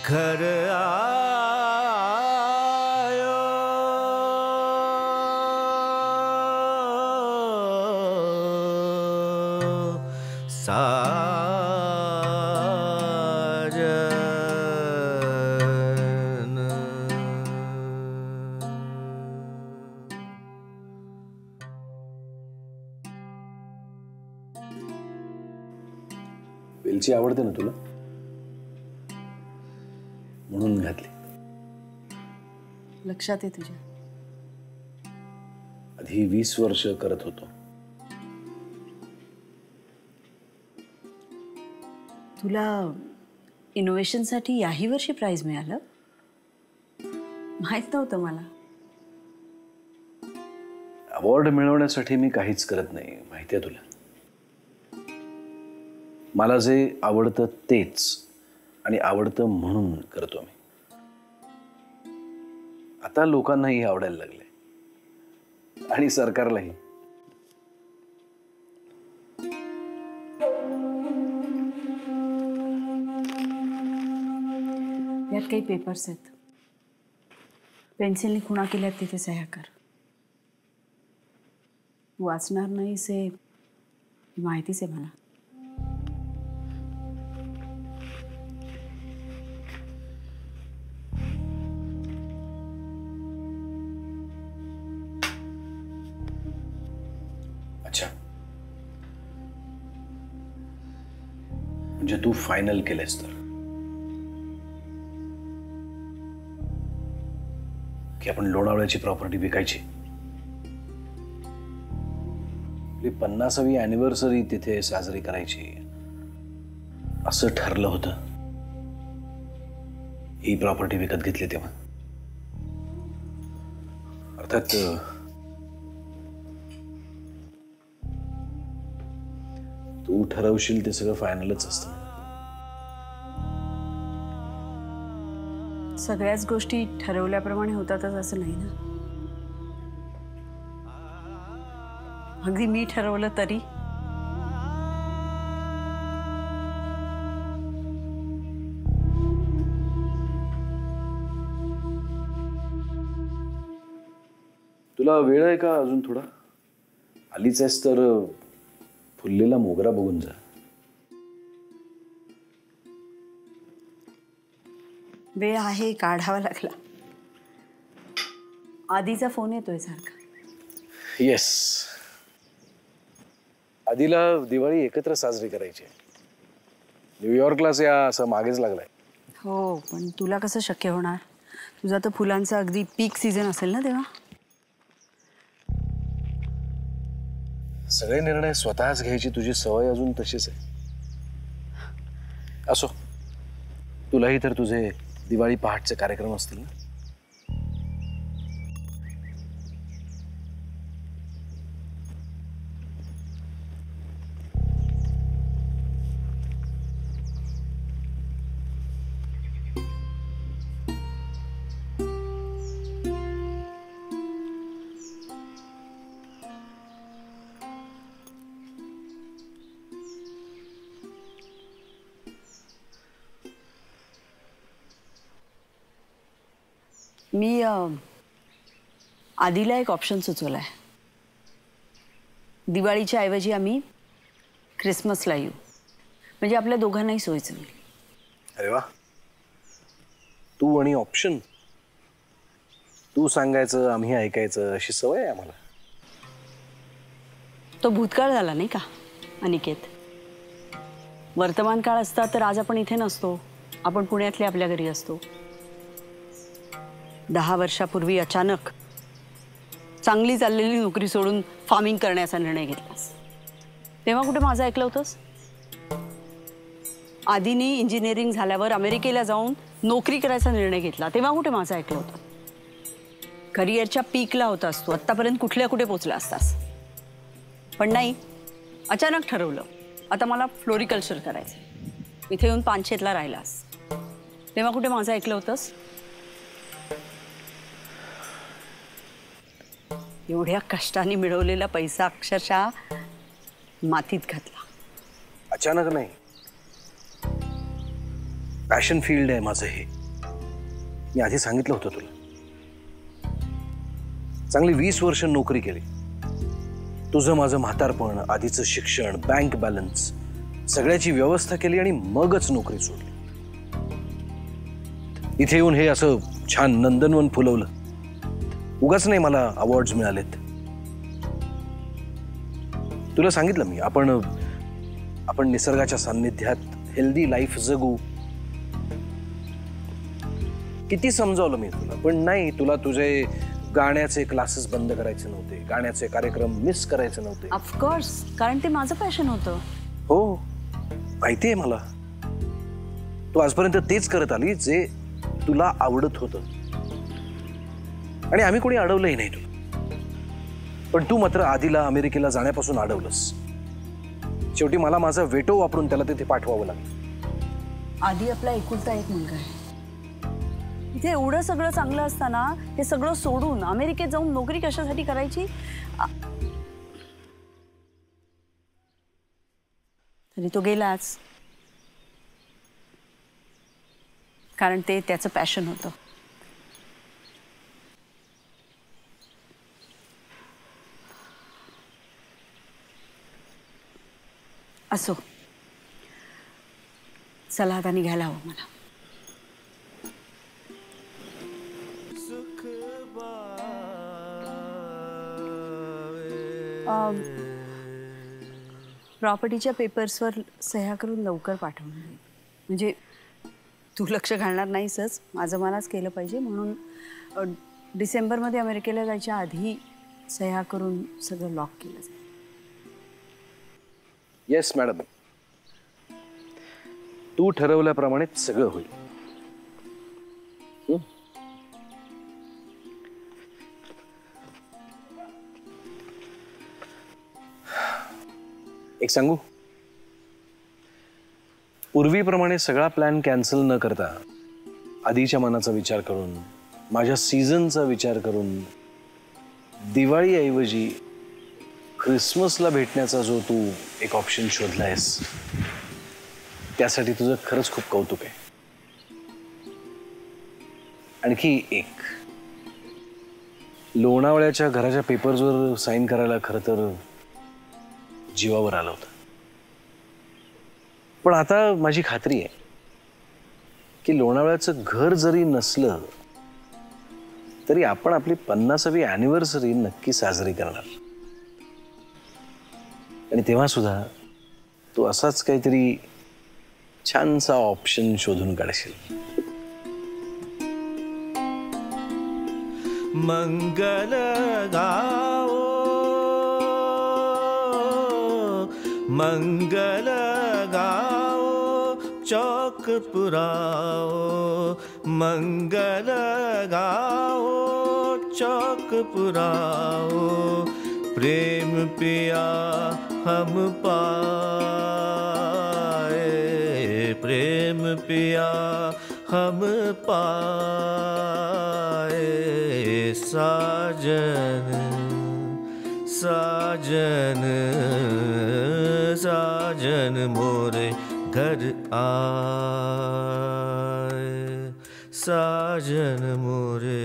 घर आयो साजन। वेलची आवडते ना तुला, म्हणून घातली। लक्षात आहे तुझ्या? आधी 20 वर्ष करत होतो। तुला इनोव्हेशनसाठी याही वर्षी प्राइज मिळालं? माहित नव्हतं मला। अवॉर्ड मिळवण्यासाठी मी काहीच करत नाही, माहिती आहे तुला। मला जे आवडतं तेच, आणि आवडतं म्हणून करतो मी। आता लोकांनाही आवडायला लागले आणि सरकारलाही। यात काही पेपर्स आहेत, पेन्सिलने खुणा केल्यात तिथे सह्या कर। वाचणार नाहीस हे माहितीच आहे मला। अच्छा, म्हणजे तू फायनल केलेस तर की आपण लोणावळ्याची प्रॉपर्टी विकायची? आपली 50वी अॅनिव्हर्सरी तिथे साजरी करायची असं ठरलं होतं ही प्रॉपर्टी विकत घेतली तेव्हा। अर्थात तू ठरवशील ते सगळं फायनलच असतं। सगळ्याच गोष्टी ठरवल्याप्रमाणे होतातच असं नाही ना। अगदी मी ठरवलं तरी तुला वेळ आहे का अजून थोडा? आलीच आहेस तर फुललेला मोगरा बघून जा। वेळ आहे, काढावा लागला। आधीचा फोन येतोय सारखा। येस, आधीला दिवाळी एकत्र साजरी करायची। न्यूयॉर्कलाच या असं मागेच लागलाय। हो, पण तुला कसं शक्य होणार? तुझा तर फुलांचा अगदी पीक सीझन असेल ना तेव्हा। सगळे निर्णय स्वतःच घ्यायची तुझी सवय अजून तशीच आहे। असो, तुलाही तर तुझे दिवाळी पहाटचे कार्यक्रम असतील ना? मी आधीला एक ऑप्शन सुचवलाय। दिवाळीच्या ऐवजी आम्ही क्रिसमसला येऊ, म्हणजे आपल्या दोघांनाही सोयीचं होईल। अरे वा, तू आणि ऑप्शन, तू सांगायचं आम्ही ऐकायचं अशी सवय आहे आम्हाला। तो भूतकाळ झाला नाही का अनिकेत? वर्तमान काळ असता तर आज आपण इथे नसतो, आपण पुण्यातले आपल्या घरी असतो। 10 वर्षापूर्वी अचानक चांगली चाललेली नोकरी सोडून फार्मिंग करण्याचा निर्णय घेतलास, तेव्हा कुठे माझं ऐकलं होतंस? आधीनी इंजिनिअरिंग झाल्यावर अमेरिकेला जाऊन नोकरी करायचा निर्णय घेतला, तेव्हा कुठे माझं ऐकलं होतं? करिअरच्या पीकला होतास तू, आत्तापर्यंत कुठल्या कुठे पोचला असतास। पण नाही, अचानक ठरवलं आता मला फ्लोरिकल्चर करायचं। इथे येऊन पानशेतला राहिलास, तेव्हा कुठे माझं ऐकलं होतंस? एवढ्या कष्टाने मिळवलेला पैसा अक्षरशः मातीत घातला। अचानक नाही, पॅशन फील्ड आहे माझं हे। मी आधी सांगितलं होतं तुला, चांगली 20 वर्ष नोकरी केली. तुझं माझं म्हातारपण, आधीचं शिक्षण, बँक बॅलन्स सगळ्याची व्यवस्था केली आणि मगच नोकरी सोडली. इथे येऊन हे असं छान नंदनवन फुलवलं. उगाच नाही मला अवॉर्ड्स मिळालेत. तुला सांगितलं मी, आपण निसर्गाच्या सान्निध्यात हेल्दी लाईफ जगू. किती समजावलं मी तुला, पण नाही. तुला तुझे गाण्याचे क्लासेस बंद करायचे नव्हते, गाण्याचे कार्यक्रम मिस करायचे नव्हते. ऑफकोर्स, कारण ते माझं पॅशन होतं. हो, माहिती आहे मला. तू आजपर्यंत तेच करत आली जे तुला आवडत होतं, आणि आम्ही कोणी अडवलंही नाही तुला. पण तू मात्र आधीला अमेरिकेला जाण्यापासून अडवलंस. शेवटी मला माझा वेटो वापरून त्याला तिथे पाठवावं लागलं. आधी आपला एकुलता एक मुलगा आहे. इथे एवढं सगळं चांगलं असताना हे सगळं सोडून अमेरिकेत जाऊन नोकरी कशासाठी करायची? तरी तो गेलाच, कारण ते त्याचं पॅशन होतं. असो, चला आता निघायला हवं मला. प्रॉपर्टीच्या पेपर्सवर सह्या करून लवकर पाठवणार, म्हणजे तू लक्ष घालणार नाहीसच, माझं मलाच केलं पाहिजे, म्हणून डिसेंबरमध्ये अमेरिकेला जायच्या आधी सह्या करून सगळं लॉक केलं जाईल. येस मॅडम, तू ठरवल्याप्रमाणेच सगळं होईल. एक सांगू, पूर्वीप्रमाणे सगळा प्लॅन कॅन्सल न करता आधीच्या मनाचा विचार करून, माझ्या सीझनचा विचार करून, दिवाळीऐवजी क्रिसमसला भेटण्याचा जो तू एक ऑप्शन शोधलायस, त्यासाठी तुझं खरंच खूप कौतुक आहे. आणखी एक, लोणावळ्याच्या घराच्या पेपर्सवर साईन करायला खरं तर जीवावर आलं होतं. पण आता माझी खात्री आहे की लोणावळ्याचं घर जरी नसलं तरी आपण आपली 50वी अॅनिव्हर्सरी नक्की साजरी करणार. आणि तेव्हा सुद्धा तू असाच काहीतरी छानसा ऑप्शन शोधून काढशील. मंगल गाओ मंगल गाओ चौक पुराओ, मंगल गाओ चौक पुराओ, प्रेम पिया हम पाए, प्रेम पिया हम पाए, साजन साजन साजन मोरे घर आए, साजन मोरे